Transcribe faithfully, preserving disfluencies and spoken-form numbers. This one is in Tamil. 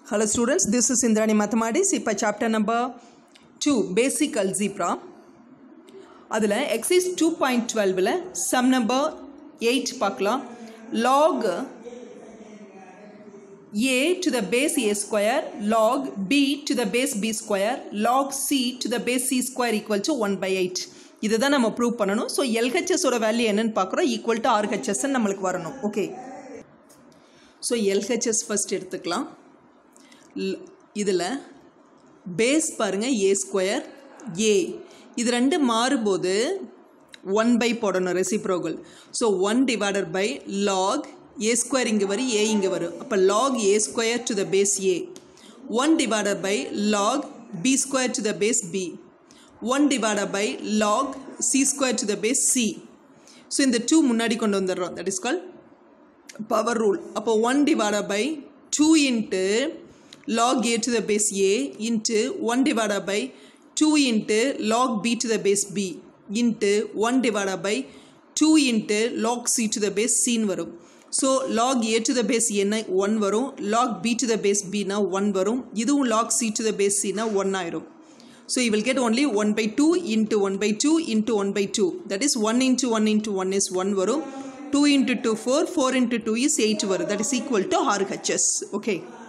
Hello students, this is Indrani Mathematics. இப்போ chapter number two, basic algebra. அதில் exercise two point twelve ல sum number eight பார்க்கலாம். Log a to the base a square, log b to the base b square, log c to the base c square equal to one by eight. இதுதான் நம்ம ப்ரூவ் பண்ணணும். ஸோ எல்ஹெச்எஸ் ஓட வேல்யூ என்னன்னு பார்க்குறோம், ஈக்குவல் டு ஆர்ஹெச்எஸ் நம்மளுக்கு வரணும். ஓகே, ஸோ எல்ஹெச்எஸ் ஃபர்ஸ்ட் எடுத்துக்கலாம். இதில் பேஸ் பாருங்கள் ஏ ஸ்கொயர் ஏ, இது ரெண்டு மாறும்போது ஒன் பை போடணும் reciprocal. So one divided by log A square இங்கே வரும், ஏ இங்கே வரும். அப்போ log A square to the base A, one divided by log B square to the base B, one divided by log C square to the base C. So இந்த டூ முன்னாடி கொண்டு வந்துடுறோம், that is call power rule. அப்போ one divided by two into log a to the base a into one divided by two into log b to the base b into one divided by two into log c to the base c வரும். So log a to the base a na one வரும், log b to the base b na one வரும், இதுவும் log c to the base c na one ஆயிரும். So you will get only one by two into one by two into one by two, that is one into one into one is one வரும், two into two four, four into two is eight வரும், that is equal to R H S. Okay.